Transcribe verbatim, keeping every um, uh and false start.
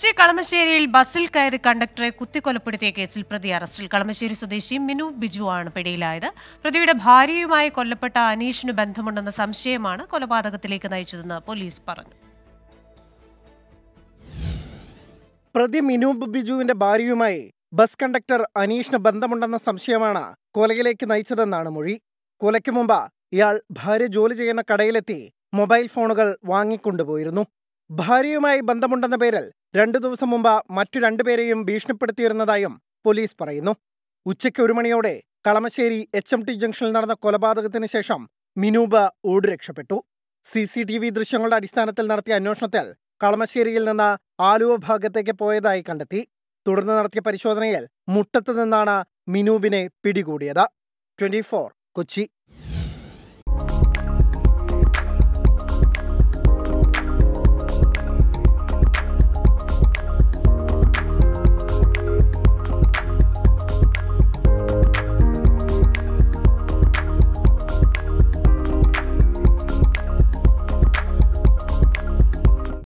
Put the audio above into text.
കൊച്ചി കളമശ്ശേരിയിൽ ബസ്സിൽ കയറി കണ്ടക്ടറെ കുത്തിക്കൊലപ്പെടുത്തിയ കേസിൽ പ്രതി അറസ്റ്റിൽ. കളമശ്ശേരി സ്വദേശി മിനു ബിജു ആണ് പിടിയിലായത്. പ്രതിയുടെ ഭാര്യയുമായി കൊല്ലപ്പെട്ട അനീഷിന് ബന്ധമുണ്ടെന്ന സംശയമാണ് കൊലപാതകത്തിലേക്ക് നയിച്ചതെന്ന് പോലീസ് പറഞ്ഞു. പ്രതി മിനു ബിജുവിന്റെ ഭാര്യയുമായി ബസ് കണ്ടക്ടർ അനീഷിന് ബന്ധമുണ്ടെന്ന സംശയമാണ് കൊലയിലേക്ക് നയിച്ചതെന്നാണ് മൊഴി. കൊലയ്ക്ക് മുമ്പ് ഇയാൾ ഭാര്യ ജോലി ചെയ്യുന്ന കടയിലെത്തി മൊബൈൽ ഫോണുകൾ വാങ്ങിക്കൊണ്ടുപോയിരുന്നു. ഭാര്യയുമായി ബന്ധമുണ്ടെന്ന പേരിൽ രണ്ടു ദിവസം മുമ്പ് മറ്റു രണ്ടുപേരെയും ഭീഷണിപ്പെടുത്തിയിരുന്നതായും പോലീസ് പറയുന്നു. ഉച്ചയ്ക്ക് ഒരു മണിയോടെ കളമശ്ശേരി എച്ച് എം ടി ജംഗ്ഷനിൽ നടന്ന കൊലപാതകത്തിന് ശേഷം മിനൂബ് ഓടി രക്ഷപ്പെട്ടു. സി സി ടി വി ദൃശ്യങ്ങളുടെ അടിസ്ഥാനത്തിൽ നടത്തിയ അന്വേഷണത്തിൽ കളമശ്ശേരിയിൽ നിന്ന് ആലുവ ഭാഗത്തേക്ക് പോയതായി കണ്ടെത്തി. തുടർന്ന് നടത്തിയ പരിശോധനയിൽ മുട്ടത്ത് നിന്നാണ് മിനൂബിനെ പിടികൂടിയത്. Twenty four Kochi.